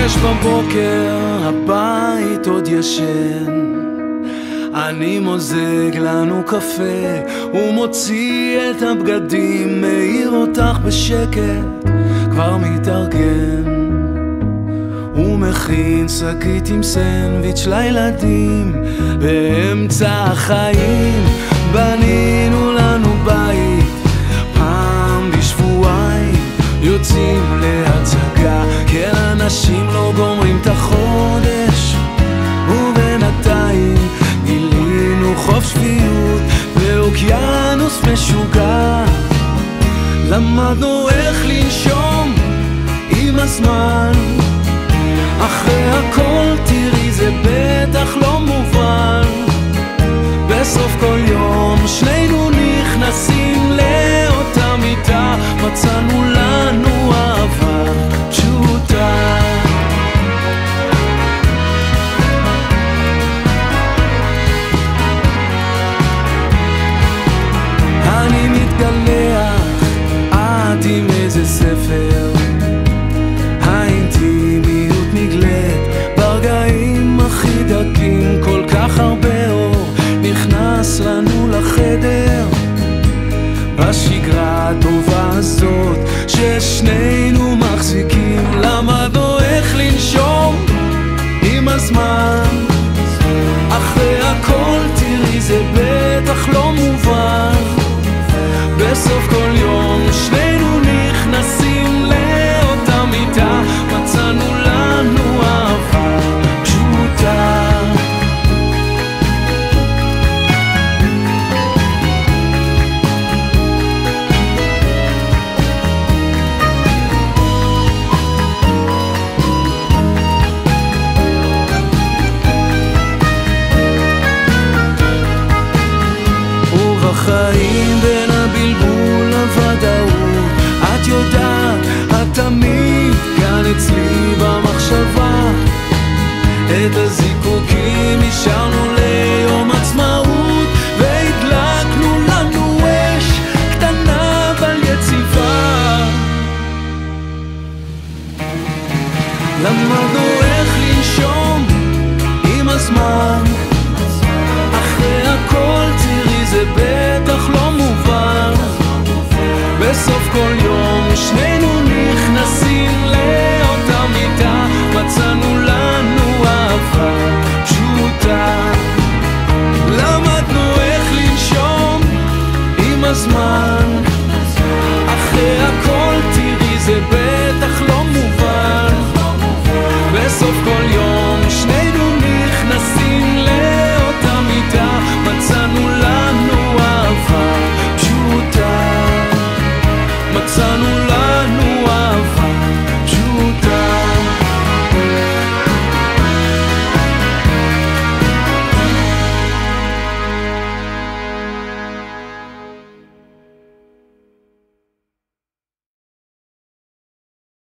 בבוקר הבית עוד ישן, אני מוזג לנו קפה ומוציא את הבגדים, מעיר אותך בשקט, כבר מתארגן ומכין שקית עם סנדוויץ' לילדים. באמצע החיים בנינו לנו בית, פעם בשבועיים יוצאים להצגה, כן אנשים לא גומרים את החודש, ובינתיים גילינו חוף שפיות ואוקיינוס משוגע. למדנו איך לנשום עם הזמן, אחרי הכל תראי זה בטח לא מובן. בסוף כל יום שנינו נכנסים לאותה מיטה, מצאנו לנו אהבה פשוטה. אני מתגלח, את עם איזה ספר, האינטימיות נגלית ברגעים הכי דקים, כל כך הרבה אור נכנס לנו לחדר. בשגרה הטובה הזאת ששנינו מחזיקים, למדנו איך לנשום עם הזמן, אחרי הכל תראי זה בטח לא מובן. בסוף כל יום שנינו נכנסים לאותה מיטה, מצאנו לנו אהבה פשוטה. ובחיים בין הבלבול לוודאות, את יודעת, את תמיד כאן אצלי במחשבה. את הזיקוקים השארנו ליום עצמאות, והדלקנו לנו אש קטנה אבל יציבה. למדנו איך לנשום עם הזמן, אחרי הכל תראי זה בטח לא מובן. בסוף כל יום שנינו נכנסים